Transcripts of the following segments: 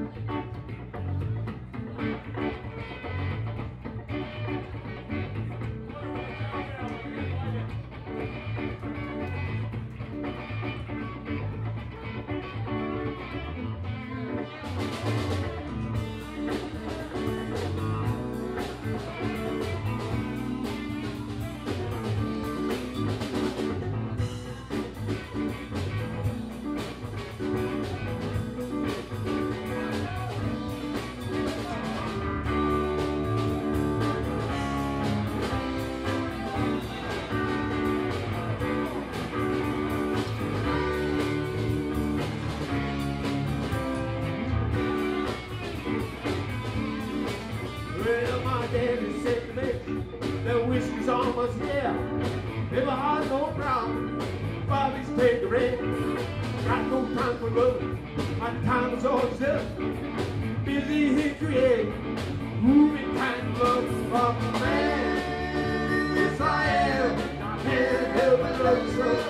Daddy said to me, the whiskey's almost here. Never had no problem. Bobby's paid the rent. Got no time for love. My time is always up. Busy here creating moving kind of love from a man. Yes, I am. I can't help but love you so.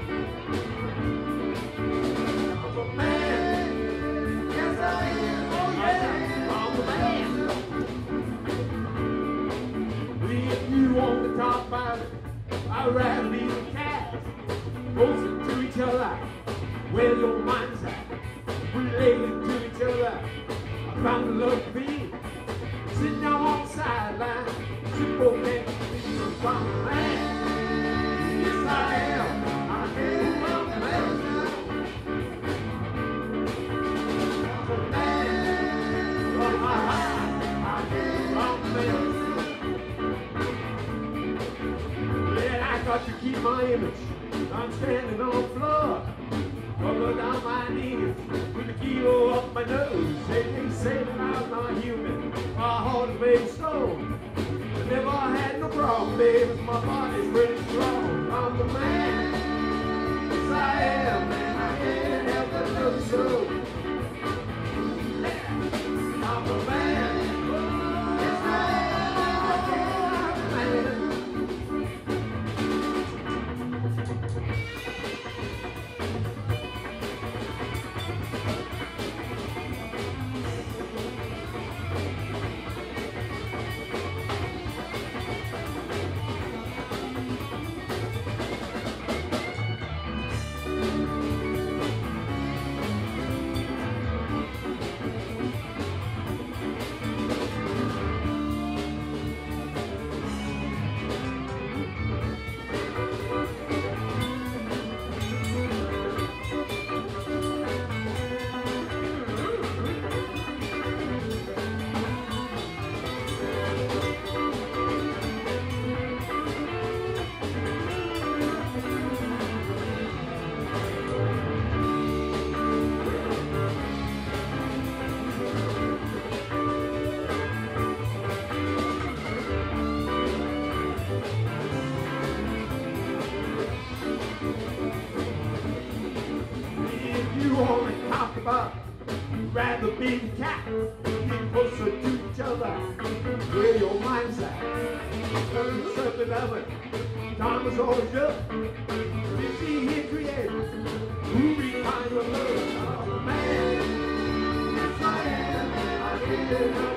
I'm a man. Yes, I am. Oh, yeah. I'm a man. If you want to talk about it, I'd rather be the cats closer to each other, where your mind's at, related to each other. I found a love being sitting down on the sideline, simple man, from a man. Yes, I am. I am a man. I'm a man. Oh, I am a man. Got to keep my image. I'm standing on the floor, covered down my knees, with a kilo up my nose. They say that I'm not human. My heart is made of stone. I never had no problem, baby. My body's pretty strong. I'm the man. Yes, I am, and I can't help but love you so. I'm a man. Yes, I am. I'm a man. You'd rather be the cat, get closer to each other, where your mind's at. Something of it, time is always up. Busy here creating movie kind of love. I'm a man, yes I am, I did it.